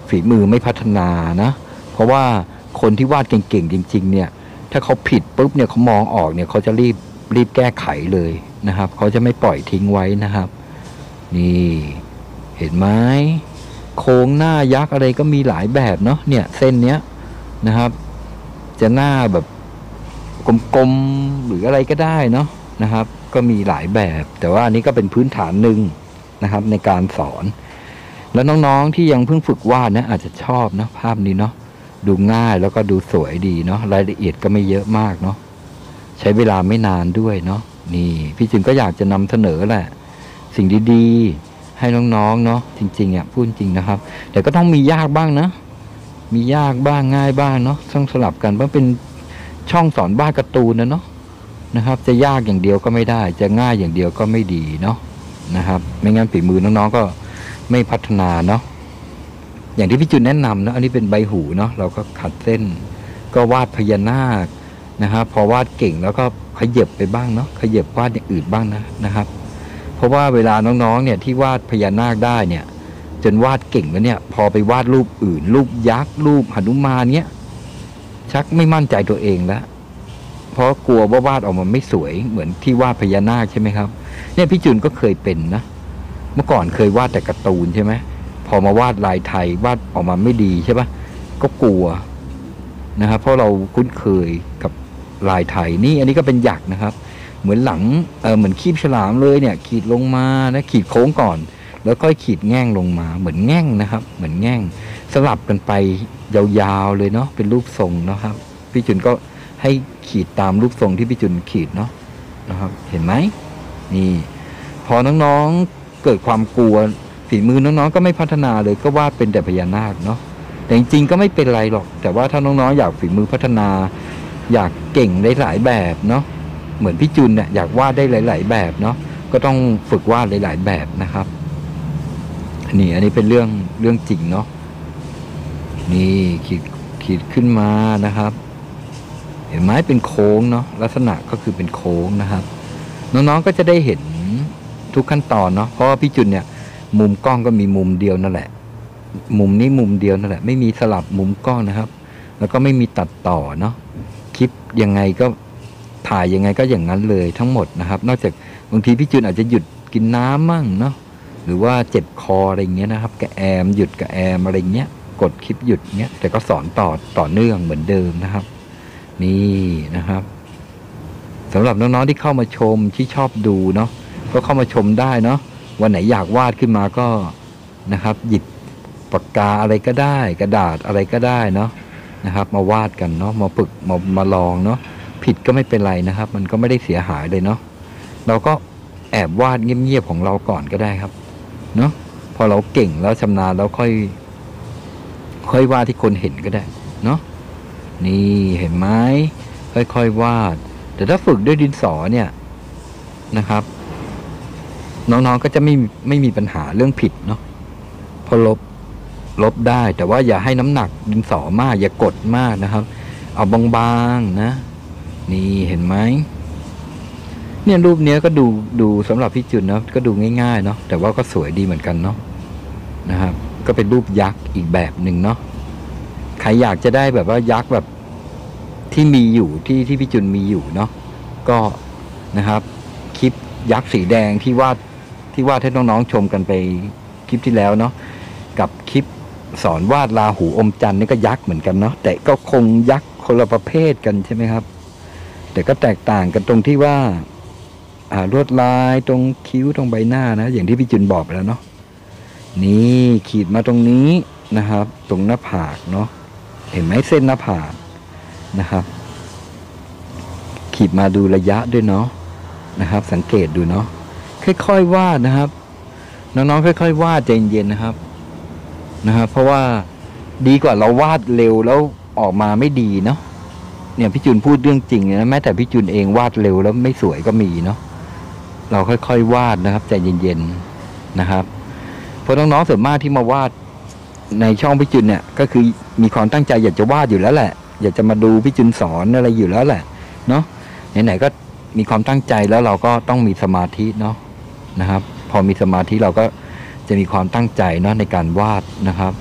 ฝีมือไม่พัฒนานะเพราะว่าคนที่วาดเก่งๆจริงๆเนี่ยถ้าเขาผิดปุ๊บเนี่ยเขามองออกเนี่ยเขาจะรีบรีบแก้ไขเลยนะครับเขาจะไม่ปล่อยทิ้งไว้นะครับนี่เห็นไหมโค้งหน้ายักษ์อะไรก็มีหลายแบบเนาะเนี่ยเส้นเนี้ยนะครับจะหน้าแบบกลมๆหรืออะไรก็ได้เนาะนะครับก็มีหลายแบบแต่ว่าอันนี้ก็เป็นพื้นฐานหนึ่งนะครับในการสอนแล้วน้องๆที่ยังเพิ่งฝึกวาดนะอาจจะชอบนะภาพนี้เนาะดูง่ายแล้วก็ดูสวยดีเนาะรายละเอียดก็ไม่เยอะมากเนาะใช้เวลาไม่นานด้วยเนาะนี่พี่จึงก็อยากจะนำเสนอแหละสิ่งดีๆให้น้องๆเนาะจริงๆอ่ะพูดจริงนะครับแต่ก็ต้องมียากบ้างนะมียากบ้างง่ายบ้างเนาะต้องสลับกันเพราะเป็นช่องสอนวาดการ์ตูนนะเนาะนะครับจะยากอย่างเดียวก็ไม่ได้จะง่ายอย่างเดียวก็ไม่ดีเนาะนะครับไม่งั้นฝีมือน้องๆก็ไม่พัฒนาเนาะอย่างที่พี่จุนแนะนำเนาะอันนี้เป็นใบหูเนาะเราก็ขัดเส้นก็วาดพญานาคนะครับพอวาดเก่งแล้วก็ขยับไปบ้างเนาะขยับวาดอย่างอื่นบ้างนะนะครับเพราะว่าเวลาน้องๆเนี่ยที่วาดพญานาคได้เนี่ยจนวาดเก่งแล้วเนี่ยพอไปวาดรูปอื่นรูปยักษ์รูปหนุมานเนี้ยชักไม่มั่นใจตัวเองแล้วเพราะกลัวว่าวาดออกมาไม่สวยเหมือนที่วาดพญานาคใช่ไหมครับเนี่ยพี่จุนก็เคยเป็นนะเมื่อก่อนเคยวาดแต่การ์ตูนใช่ไหมพอมาวาดลายไทยวาดออกมาไม่ดีใช่ปะก็กลัวนะครับเพราะเราคุ้นเคยกับลายไทยนี่อันนี้ก็เป็นหยักนะครับเหมือนหลังเออเหมือนคีบฉลามเลยเนี่ยขีดลงมานะขีดโค้งก่อนแล้วค่อยขีดแง่งลงมาเหมือนแง่งนะครับเหมือนแง่งสลับกันไปยาวๆเลยเนาะเป็นรูปทรงนะครับพี่จุนก็ให้ขีดตามรูปทรงที่พี่จุนขีดเนาะนะครับเห็นไหมนี่พอน้องๆเกิดความกลัวฝีมือน้องๆก็ไม่พัฒนาเลยก็วาดเป็นแต่พญานาคเนาะแต่จริงๆก็ไม่เป็นไรหรอกแต่ว่าถ้าน้องๆอยากฝีมือพัฒนาอยากเก่งได้หลายแบบเนาะเหมือนพี่จุนเนี่ยอยากวาดได้หลายๆแบบเนาะก็ต้องฝึกวาดหลายๆแบบนะครับนี่อันนี้เป็นเรื่องเรื่องจริงเนาะนี่ขีดขีดขึ้นมานะครับเห็นไหมเป็นโค้งเนาะลักษณะก็คือเป็นโค้งนะครับน้องๆก็จะได้เห็นทุกขั้นตอนเนาะเพราะว่าพี่จุนเนี่ยมุมกล้องก็มีมุมเดียวนั่นแหละมุมนี้มุมเดียวนั่นแหละไม่มีสลับมุมกล้องนะครับแล้วก็ไม่มีตัดต่อเนาะคลิปยังไงก็ถ่ายยังไงก็อย่างนั้นเลยทั้งหมดนะครับนอกจากบางทีพี่จุนอาจจะหยุดกินน้ำมั่งเนาะหรือว่าเจ็บคออะไรเงี้ยนะครับกระแอมหยุดกระแอมอะไรเงี้ยกดคลิปหยุดเงี้ยแต่ก็สอนต่อต่อเนื่องเหมือนเดิมนะครับนี่นะครับสำหรับน้องๆที่เข้ามาชมที่ชอบดูเนาะก็เข้ามาชมได้เนาะวันไหนอยากวาดขึ้นมาก็นะครับหยิบปากกาอะไรก็ได้กระดาษอะไรก็ได้เนาะนะครับมาวาดกันเนาะมาฝึกมามาลองเนาะผิดก็ไม่เป็นไรนะครับมันก็ไม่ได้เสียหายเลยเนาะเราก็แอบวาดเงียบๆของเราก่อนก็ได้ครับเนาะพอเราเก่งแล้วชำนาญแล้วค่อยค่อยวาดที่คนเห็นก็ได้เนาะนี่เห็นไหมค่อยๆวาดแต่ถ้าฝึกด้วยดินสอเนี่ยนะครับน้องๆก็จะไม่ไม่มีปัญหาเรื่องผิดเนาะพอลบลบได้แต่ว่าอย่าให้น้ำหนักดินสอมากอย่ากดมากนะครับเอาบางๆนะนี่เห็นไหมเนี่ยรูปเนี้ยก็ดูดูสำหรับพี่จุนนะก็ดูง่ายๆเนาะแต่ว่าก็สวยดีเหมือนกันเนาะนะครับก็เป็นรูปยักษ์อีกแบบหนึ่งเนาะใครอยากจะได้แบบว่ายักษ์แบบที่มีอยู่ที่ที่พี่จุนมีอยู่เนาะก็นะครับคลิปยักษ์สีแดงที่วาดที่วาดให้น้องๆชมกันไปคลิปที่แล้วเนาะกับคลิปสอนวาดราหูอมจันทร์นี่ก็ยักษ์เหมือนกันเนาะแต่ก็คงยักษ์คนละประเภทกันใช่ไหมครับแต่ก็แตกต่างกันตรงที่ว่าอ่าลวดลายตรงคิ้วตรงใบหน้านะอย่างที่พี่จุนบอกไปแล้วเนาะนี่ขีดมาตรงนี้นะครับตรงหน้าผากเนาะเห็นไหมเส้นหน้าผากนะครับขีดมาดูระยะด้วยเนาะนะครับสังเกตดูเนาะค่อยๆวาดนะครับน้องๆค่อยๆวาดใจเย็นๆนะครับนะครับเพราะว่าดีกว่าเราวาดเร็วแล้วออกมาไม่ดีเนาะเนี่ยพี่จุนพูดเรื่องจริงนะแม้แต่พี่จุนเองวาดเร็วแล้วไม่สวยก็มีเนาะเราค่อยๆวาดนะครับใจเย็นๆนะครับเพราะน้องๆส่วนมากที่มาวาดในช่องพี่จุนเนี่ยก็คือมีความตั้งใจอยากจะวาดอยู่แล้วแหละอยากจะมาดูพี่จุนสอนอะไรอยู่แล้วแหละเนาะไหนๆก็มีความตั้งใจแล้วเราก็ต้องมีสมาธิเนาะนะครับพอมีสมาธิเราก็จะมีความตั้งใจเนาะในการวาดนะครับ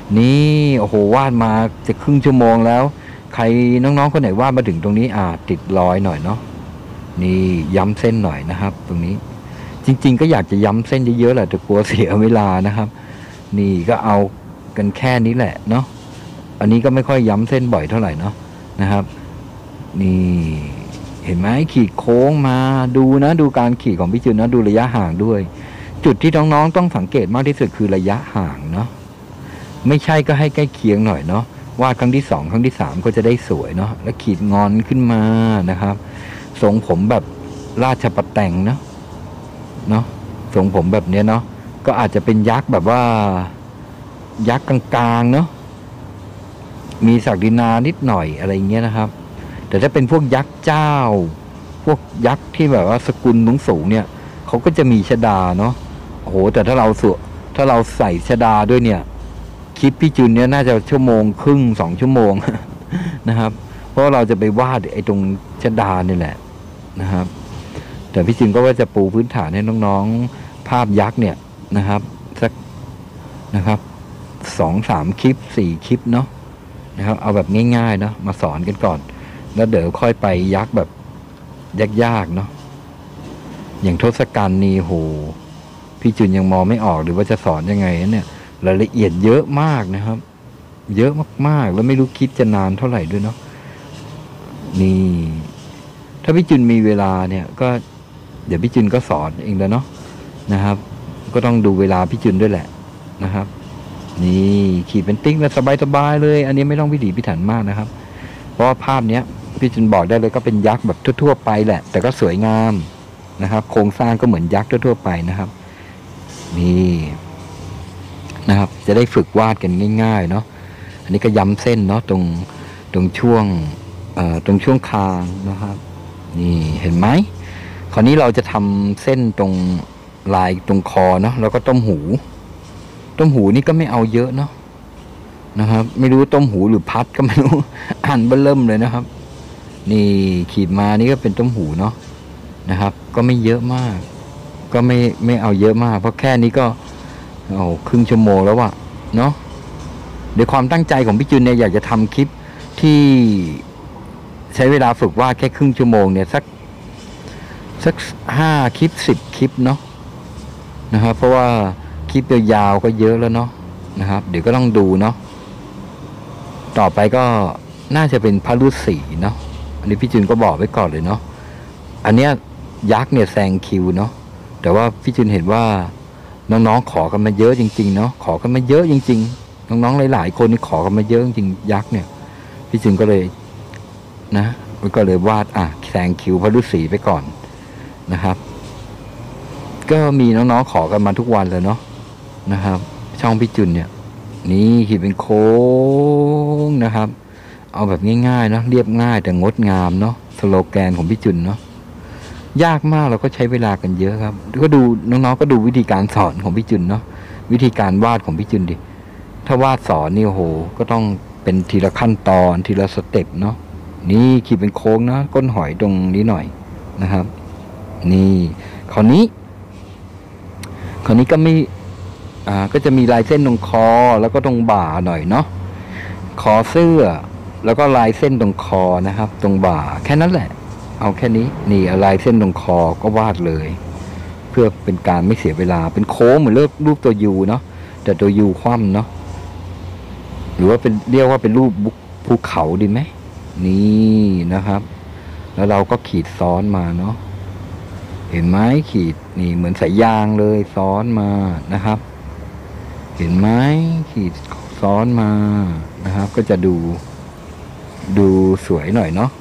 นี่โอ้โหวาดมาจะครึ่งชั่วโมงแล้วใครน้องๆคนไหนวาดมาถึงตรงนี้อ่าติดรอยหน่อยเนาะนี่ย้ำเส้นหน่อยนะครับตรงนี้จริงๆก็อยากจะย้ำเส้นเยอะๆแหละแต่กลัวเสียเวลานะครับนี่ก็เอากันแค่นี้แหละเนาะอันนี้ก็ไม่ค่อยย้ำเส้นบ่อยเท่าไหร่เนาะนะครับนี่เห็นไหมขีดโค้งมาดูนะดูการขีดของพี่จุนนะดูระยะห่างด้วยจุดที่น้องๆต้องสังเกตมากที่สุดคือระยะห่างเนาะไม่ใช่ก็ให้ใกล้เคียงหน่อยเนาะวาดครั้งที่สองครั้งที่สามก็จะได้สวยเนาะแล้วขีดงอนขึ้นมานะครับทรงผมแบบราชประแต่งเนาะเนาะทรงผมแบบนี้เนาะก็อาจจะเป็นยักษ์แบบว่ายักษ์กลางๆเนาะมีศักดินานิดหน่อยอะไรเงี้ยนะครับแต่ถ้าเป็นพวกยักษ์เจ้าพวกยักษ์ที่แบบว่าสกุลสูงๆเนี่ยเขาก็จะมีชดาเนาะโอ้โหแต่ถ้าเราสวถ้าเราใส่ชดาด้วยเนี่ยคลิปพี่จุนเนี่ยน่าจะชั่วโมงครึ่งสองชั่วโมง นะครับเพราะเราจะไปวาดไอ้ตรงชดานี่แหละนะครับแต่พี่จุนก็ว่าจะปูพื้นฐานให้น้องๆภาพยักษ์เนี่ยนะครับสักนะครับสองสามคลิปสี่คลิปเนาะนะครับเอาแบบง่ายๆเนาะมาสอนกันก่อนแล้วเดี๋ยวค่อยไปยักษ์แบบยากๆเนาะอย่างทศกัณฐ์นี่โหพี่จุนยังมองไม่ออกหรือว่าจะสอนยังไงเนี่ยรายละเอียดเยอะมากนะครับเยอะมากๆแล้วไม่รู้คิดจะนานเท่าไหร่ด้วยเนาะนี่ถ้าพี่จุนมีเวลาเนี่ยก็เดี๋ยวพี่จุนก็สอนเองแล้วเนาะนะครับก็ต้องดูเวลาพี่จุนด้วยแหละนะครับนี่ขีดเป็นติ๊กแล้วสบายๆเลยอันนี้ไม่ต้องพิถีพิถันมากนะครับเพราะว่าภาพเนี้ยพี่จุนบอกได้เลยก็เป็นยักษ์แบบทั่วๆไปแหละแต่ก็สวยงามนะครับโครงสร้างก็เหมือนยักษ์ทั่วๆไปนะครับนี่นะครับจะได้ฝึกวาดกันง่ายๆเนาะอันนี้ก็ย้ำเส้นเนาะตรงตรงช่วงเอ่อตรงช่วงคางนะครับนี่เห็นไหมคราวนี้เราจะทำเส้นตรงลายตรงคอเนาะแล้วก็ต้มหูต้มหูนี่ก็ไม่เอาเยอะเนาะนะครับไม่รู้ต้มหูหรือพัดก็ไม่รู้อ่านเบิ่มเลยนะครับนี่ขีดมานี่ก็เป็นต้มหูเนาะนะครับก็ไม่เยอะมากก็ไม่ไม่เอาเยอะมากเพราะแค่นี้ก็โอ้ครึ่งชั่วโมงแล้วอะเนาะโดยความตั้งใจของพี่จุนเนี่ยอยากจะทำคลิปที่ใช้เวลาฝึกวาดแค่ครึ่งชั่วโมงเนี่ยสักสักห้าคลิปสิบคลิปเนาะนะครับเพราะว่าคลิปยาวๆก็เยอะแล้วเนาะนะครับเดี๋ยวก็ต้องดูเนาะต่อไปก็น่าจะเป็นพระฤาษีเนาะอันนี้พี่จุนก็บอกไว้ก่อนเลยเนาะอันเนี้ยยักษ์เนี่ยแซงคิวเนาะแต่ว่าพี่จุนเห็นว่าน้องๆขอกันมาเยอะจริงๆเนาะขอกันมาเยอะจริงๆน้องๆหลายๆคนนี่ขอกันมาเยอะจริงๆยักษ์เนี่ยพี่จุนก็เลยนะก็เลยวาดอ่ะแซงคิวพระฤาษีไปก่อนนะครับก็มีน้องๆขอกันมาทุกวันเลยเนาะนะครับช่องพี่จุนเนี่ยนี่ขีดเป็นโค้งนะครับเอาแบบง่ายๆเนาะเรียบง่ายแต่งดงามเนาะสโลแกนของพี่จุนเนาะยากมากเราก็ใช้เวลากันเยอะครับก็ดูน้องๆก็ดูวิธีการสอนของพี่จุนเนาะวิธีการวาดของพี่จุนดิถ้าวาดสอนนี่โอ้โหก็ต้องเป็นทีละขั้นตอนทีละสเต็ปเนาะนี่ขีดเป็นโค้งนะก้นหอยตรงนี้หน่อยนะครับนี่คราวนี้คราวนี้ก็ไม่อ่าก็จะมีลายเส้นตรงคอแล้วก็ตรงบ่าหน่อยเนาะคอเสื้อแล้วก็ลายเส้นตรงคอนะครับตรงบ่าแค่นั้นแหละเอาแค่นี้นี่ลายเส้นตรงคอก็วาดเลยเพื่อเป็นการไม่เสียเวลาเป็นโค้งเหมือนรูปตัวยูเนาะแต่ตัวยูคว่ำเนาะหรือว่าเป็นเรียกว่าเป็นรูปภูเขาดีไหมนี่นะครับแล้วเราก็ขีดซ้อนมาเนาะเห็นไหมขีดนี่เหมือนสายยางเลยซ้อนมานะครับเห็นไหมขีดซ้อนมานะครับก็จะดูดูสวยหน่อยเนาะ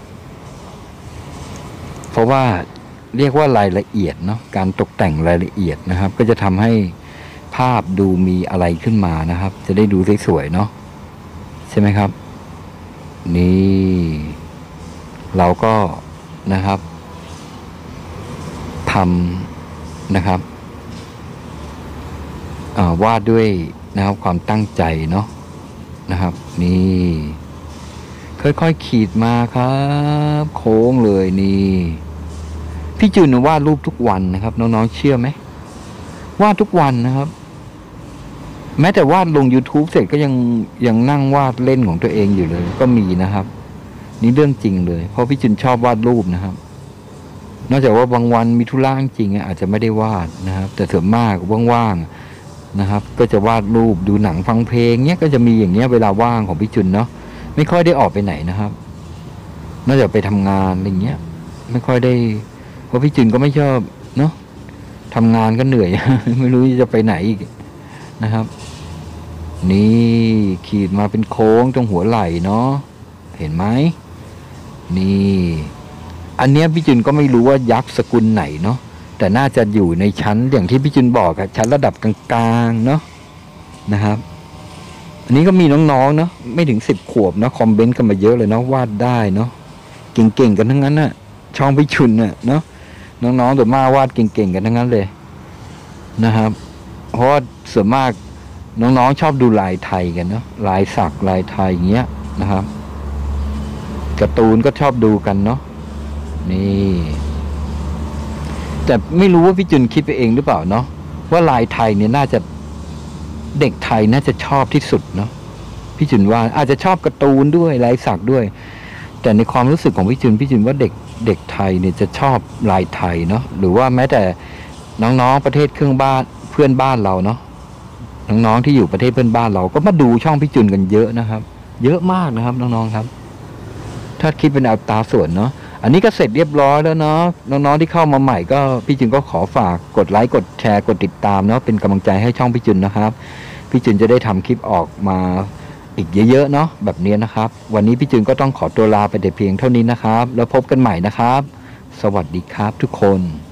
เพราะว่าเรียกว่ารายละเอียดเนาะการตกแต่งรายละเอียดนะครับก็จะทำให้ภาพดูมีอะไรขึ้นมานะครับจะได้ดูสวยๆเนาะใช่ไหมครับนี่เราก็นะครับทำนะครับวาดด้วยนะครับความตั้งใจเนาะนะครับนี่ค่อยๆขีดมาครับโค้งเลยนี่พี่จุนวาดรูปทุกวันนะครับน้องๆเชื่อไหมวาดทุกวันนะครับแม้แต่วาดลง YouTube เสร็จก็ยังยังนั่งวาดเล่นของตัวเองอยู่เลยก็มีนะครับนี่เรื่องจริงเลยเพราะพี่จุนชอบวาดรูปนะครับนอกจากว่าบางวันมีธุระจริงอาจจะไม่ได้วาดนะครับแต่ส่วนมากว่างๆนะครับก็จะวาดรูปดูหนังฟังเพลงเนี้ยก็จะมีอย่างเงี้ยเวลาว่างของพี่จุนเนาะไม่ค่อยได้ออกไปไหนนะครับนอกจากไปทำงานอะไรเงี้ยไม่ค่อยได้เพราะพี่จุนก็ไม่ชอบเนาะทำงานก็เหนื่อย ไม่รู้จะไปไหนอีกนะครับนี่ขีดมาเป็นโค้งตรงหัวไหล่เนาะเห็นไหมนี่อันเนี้ยพี่จุนก็ไม่รู้ว่ายักษ์สกุลไหนเนาะแต่น่าจะอยู่ในชั้นอย่างที่พี่จุนบอกอะชั้นระดับกลางๆเนาะนะครับอันนี้ก็มีน้องๆเนาะไม่ถึงสิบขวบเนาะคอมเมนต์กันมาเยอะเลยเนาะวาดได้เนาะเก่งๆกันทั้งนั้นน่ะช่องพี่จุนน่ะเนาะน้องๆส่วนมากวาดเก่งๆกันทั้งนั้นเลยนะครับเพราะว่าส่วนมากน้องๆชอบดูลายไทยกันเนาะลายสักลายไทยอย่างเงี้ยนะครับการ์ตูนก็ชอบดูกันเนาะนี่แต่ไม่รู้ว่าพี่จุนคิดไปเองหรือเปล่าเนาะว่าลายไทยเนี่ยน่าจะเด็กไทยน่าจะชอบที่สุดเนาะพี่จุนว่าอาจจะชอบการ์ตูนด้วยลายสักด้วยแต่ในความรู้สึกของพี่จุนพี่จุนว่าเด็กเด็กไทยเนี่ยจะชอบลายไทยเนาะหรือว่าแม้แต่น้องๆประเทศเครื่องบ้านเพื่อนบ้านเราเนาะน้องๆที่อยู่ประเทศเพื่อนบ้านเราก็มาดูช่องพี่จุนกันเยอะนะครับเยอะมากนะครับน้องๆครับถ้าคิดเป็นอัตราส่วนเนาะอันนี้ก็เสร็จเรียบร้อยแล้วเนาะน้องๆที่เข้ามาใหม่ก็พี่จุนก็ขอฝากกดไลค์กดแชร์กดติดตามเนาะเป็นกำลังใจให้ช่องพี่จุนนะครับพี่จุนจะได้ทำคลิปออกมาอีกเยอะๆเนาะแบบนี้นะครับวันนี้พี่จุนก็ต้องขอตัวลาไปแต่เพียงเท่านี้นะครับแล้วพบกันใหม่นะครับสวัสดีครับทุกคน